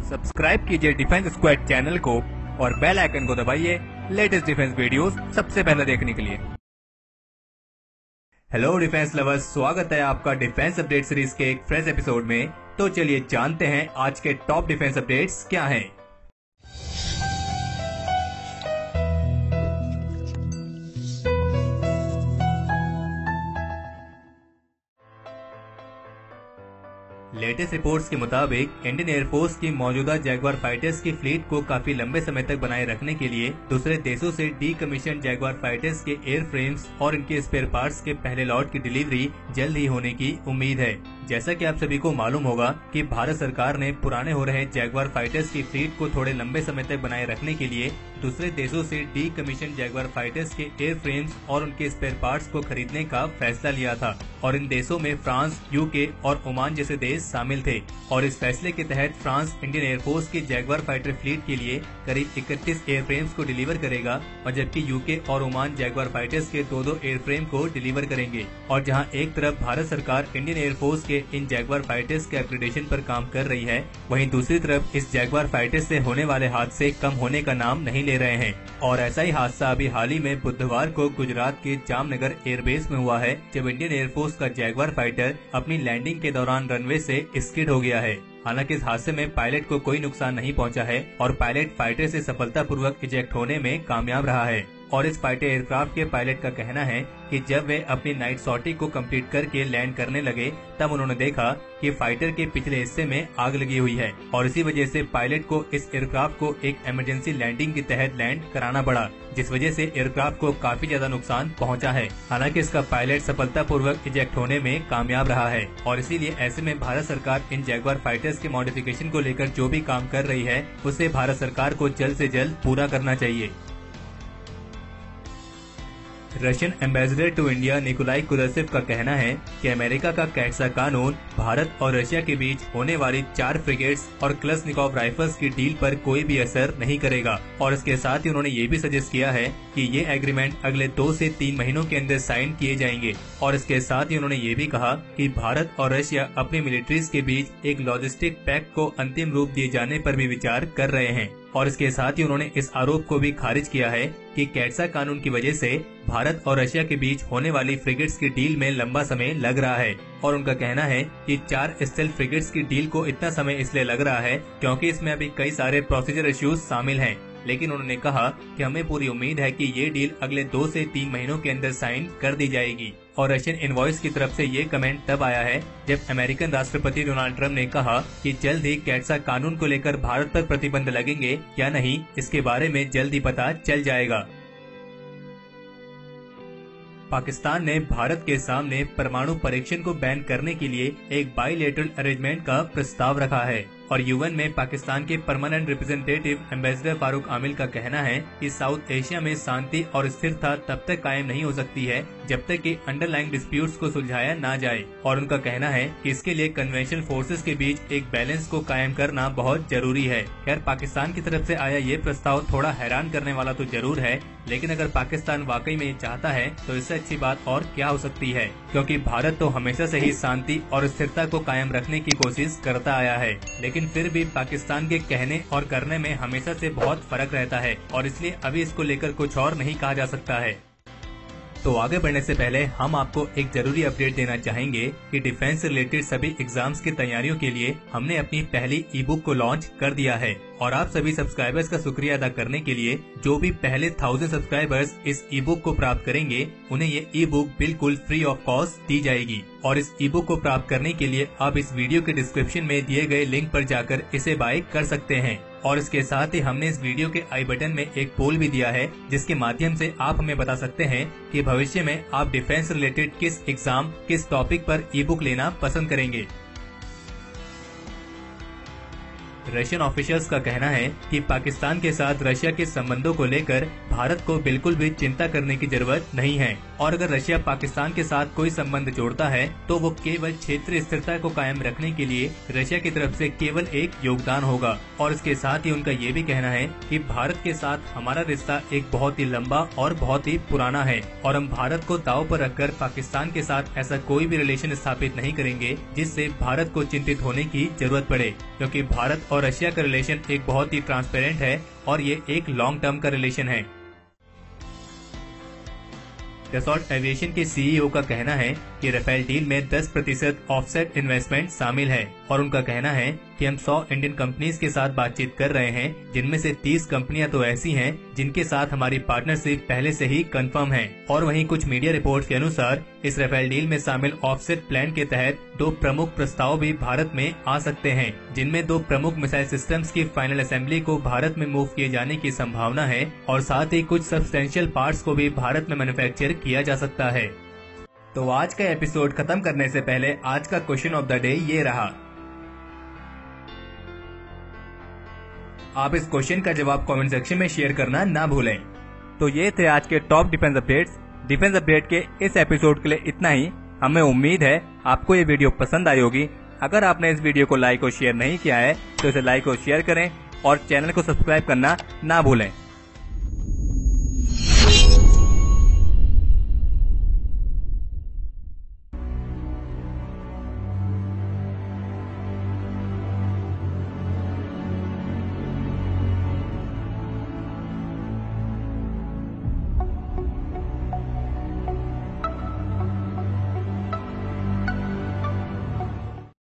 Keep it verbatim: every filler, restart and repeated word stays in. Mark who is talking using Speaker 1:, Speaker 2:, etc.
Speaker 1: Subscribe कीजिए defence squad channel को और बेल आइकन को दबाइए लेटेस्ट डिफेंस वीडियोस सबसे पहले देखने के लिए। हेलो डिफेंस लवर्स, स्वागत है आपका डिफेंस अपडेट सीरीज के एक फ्रेश एपिसोड में। तो चलिए जानते हैं आज के टॉप डिफेंस अपडेट्स क्या हैं। लेटेस्ट रिपोर्ट्स के मुताबिक इंडियन एयरफोर्स की मौजूदा जैगवार फाइटर्स की फ्लीट को काफी लंबे समय तक बनाए रखने के लिए दूसरे देशों से डी कमीशन जैगवार फाइटर्स के एयर फ्रेम्स और इनके स्पेयर पार्ट्स के पहले लॉट की डिलीवरी जल्द ही होने की उम्मीद है। जैसा कि आप सभी को मालूम होगा कि भारत सरकार ने पुराने हो रहे जैगवार फाइटर्स की फ्लीट को थोड़े लंबे समय तक बनाए रखने के लिए दूसरे देशों से डी कमीशन जैगवार फाइटर्स के एयर फ्रेम्स और उनके स्पेयर पार्ट्स को खरीदने का फैसला लिया था और इन देशों में फ्रांस, यूके और ओमान जैसे देश शामिल थे। और इस फैसले के तहत फ्रांस इंडियन एयरफोर्स की जैगवार फाइटर फ्लीट के लिए करीब इकतीस एयरफ्रेम्स को डिलीवर करेगा और जबकि यूके और ओमान जैगवार फाइटर्स के दो दो एयरफ्रेम को डिलीवर करेंगे। और जहां एक तरफ भारत सरकार इंडियन एयरफोर्स के इन जैगवार फाइटर्स के अपग्रेडेशन पर काम कर रही है, वहीं दूसरी तरफ इस जैगवार फाइटर्स से होने वाले हादसे कम होने का नाम नहीं ले रहे हैं। और ऐसा ही हादसा अभी हाल ही में बुधवार को गुजरात के जामनगर एयरबेस में हुआ है, जब इंडियन एयरफोर्स का जैगवार फाइटर अपनी लैंडिंग के दौरान रनवे से स्किड हो गया है। हालांकि इस हादसे में पायलट को कोई नुकसान नहीं पहुंचा है और पायलट फाइटर से सफलतापूर्वक इजेक्ट होने में कामयाब रहा है। और इस फाइटर एयरक्राफ्ट के पायलट का कहना है कि जब वे अपनी नाइट सॉर्टी को कंप्लीट करके लैंड करने लगे तब उन्होंने देखा कि फाइटर के पिछले हिस्से में आग लगी हुई है और इसी वजह से पायलट को इस एयरक्राफ्ट को एक इमरजेंसी लैंडिंग के तहत लैंड कराना पड़ा, जिस वजह से एयरक्राफ्ट को काफी ज्यादा नुकसान पहुंचा है। हालांकि इसका पायलट सफलतापूर्वक इजेक्ट होने में कामयाब रहा है और इसीलिए ऐसे में भारत सरकार इन जैगवार फाइटर्स के मॉडिफिकेशन को लेकर जो भी काम कर रही है उसे भारत सरकार को जल्द से जल्द पूरा करना चाहिए। Russian ambassador to India Nikolai Kudashev का कहना है कि अमेरिका का कैट्सा कानून भारत और रशिया के बीच होने वाली चार फ्रिगेट्स और क्लशनिकोव राइफल्स की डील पर कोई भी असर नहीं करेगा। और इसके साथ ही उन्होंने ये भी सजेस्ट किया है कि ये एग्रीमेंट अगले दो से तीन महीनों के अंदर साइन किए जाएंगे। और इसके साथ ही उन्होंने ये भी कहा कि भारत और रशिया अपनी मिलिट्रीज के बीच एक लॉजिस्टिक पैक्ट को अंतिम रूप दिए जाने पर भी विचार कर रहे हैं। और इसके साथ ही उन्होंने इस आरोप को भी खारिज किया है कि कैट्सा कानून की वजह से भारत और रशिया के बीच होने वाली फ्रिगेट्स की डील में लंबा समय लग रहा है। और उनका कहना है कि चार स्टेल्थ फ्रिगेट्स की डील को इतना समय इसलिए लग रहा है क्योंकि इसमें अभी कई सारे प्रोसीजर इश्यूज शामिल हैं। लेकिन उन्होंने कहा कि हमें पूरी उम्मीद है कि ये डील अगले दो से तीन महीनों के अंदर साइन कर दी जाएगी। और रशियन इनवॉइस की तरफ से ये कमेंट तब आया है जब अमेरिकन राष्ट्रपति डोनाल्ड ट्रंप ने कहा कि जल्द ही कैट्सा कानून को लेकर भारत पर प्रतिबंध लगेंगे या नहीं, इसके बारे में जल्द ही पता चल जाएगा। पाकिस्तान ने भारत के सामने परमाणु परीक्षण को बैन करने के लिए एक बाइलेटरल अरेंजमेंट का प्रस्ताव रखा है। और यूएन में पाकिस्तान के परमानेंट रिप्रेजेंटेटिव एम्बेसडर फारूक आमिल का कहना है कि साउथ एशिया में शांति और स्थिरता तब तक कायम नहीं हो सकती है जब तक कि अंडरलाइंग डिस्प्यूट्स को सुलझाया ना जाए। और उनका कहना है कि इसके लिए कन्वेंशनल फोर्सेस के बीच एक बैलेंस को कायम करना बहुत जरूरी है। खैर, पाकिस्तान की तरफ से आया ये प्रस्ताव थोड़ा हैरान करने वाला तो जरूर है, लेकिन अगर पाकिस्तान वाकई में ये चाहता है तो इससे अच्छी बात और क्या हो सकती है, क्योंकि भारत तो हमेशा से ही शांति और स्थिरता को कायम रखने की कोशिश करता आया है। लेकिन फिर भी पाकिस्तान के कहने और करने में हमेशा से बहुत फर्क रहता है और इसलिए अभी इसको लेकर कुछ और नहीं कहा जा सकता है। तो आगे बढ़ने से पहले हम आपको एक जरूरी अपडेट देना चाहेंगे कि डिफेंस से रिलेटेड सभी एग्जाम्स की तैयारियों के लिए हमने अपनी पहली ई बुक को लॉन्च कर दिया है। और आप सभी सब्सक्राइबर्स का शुक्रिया अदा करने के लिए जो भी पहले थाउजेंड सब्सक्राइबर्स इस ई बुक को प्राप्त करेंगे उन्हें ये ई बुक बिल्कुल फ्री ऑफ कॉस्ट दी जाएगी। और इस ई बुक को प्राप्त करने के लिए आप इस वीडियो के डिस्क्रिप्शन में दिए गए लिंक पर जाकर इसे बाय कर सकते हैं। और इसके साथ ही हमने इस वीडियो के आई बटन में एक पोल भी दिया है जिसके माध्यम से आप हमें बता सकते हैं कि भविष्य में आप डिफेंस रिलेटेड किस एग्जाम किस टॉपिक पर ई बुक लेना पसंद करेंगे। रशियन ऑफिशियल्स का कहना है कि पाकिस्तान के साथ रशिया के संबंधों को लेकर भारत को बिल्कुल भी चिंता करने की जरूरत नहीं है और अगर रशिया पाकिस्तान के साथ कोई संबंध जोड़ता है तो वो केवल क्षेत्रीय स्थिरता को कायम रखने के लिए रशिया की तरफ से केवल एक योगदान होगा। और इसके साथ ही उनका ये भी कहना है कि भारत के साथ हमारा रिश्ता एक बहुत ही लंबा और बहुत ही पुराना है और हम भारत को दांव पर रखकर पाकिस्तान के साथ ऐसा कोई भी रिलेशन स्थापित नहीं करेंगे जिससे भारत को चिंतित होने की जरूरत पड़े, क्योंकि भारत और और रशिया का रिलेशन एक बहुत ही ट्रांसपेरेंट है और ये एक लॉन्ग टर्म का रिलेशन है। डसॉल्ट एविएशन के सीईओ का कहना है कि राफेल डील में दस प्रतिशत ऑफसेट इन्वेस्टमेंट शामिल है और उनका कहना है कि हम सौ इंडियन कंपनीज के साथ बातचीत कर रहे हैं, जिनमें से तीस कंपनियां तो ऐसी हैं जिनके साथ हमारी पार्टनरशिप पहले से ही कंफर्म है। और वहीं कुछ मीडिया रिपोर्ट्स के अनुसार इस राफेल डील में शामिल ऑफसेट प्लान के तहत दो प्रमुख प्रस्ताव भी भारत में आ सकते हैं, जिनमें दो प्रमुख मिसाइल सिस्टम्स की फाइनल असेंबली को भारत में मूव किए जाने की संभावना है और साथ ही कुछ सब्सटेंशियल पार्ट्स को भी भारत में मैन्युफैक्चर किया जा सकता है। तो आज का एपिसोड खत्म करने से पहले आज का क्वेश्चन ऑफ द डे ये रहा। आप इस क्वेश्चन का जवाब कमेंट सेक्शन में शेयर करना ना भूलें। तो ये थे आज के top defence updates. Defence update के इस एपिसोड के लिए इतना ही। हमें उम्मीद है आपको ये वीडियो पसंद आई होगी। अगर आपने इस वीडियो को लाइक और शेयर नहीं किया है तो इसे लाइक और शेयर करें और चैनल को सब्सक्राइब करना ना भूलें।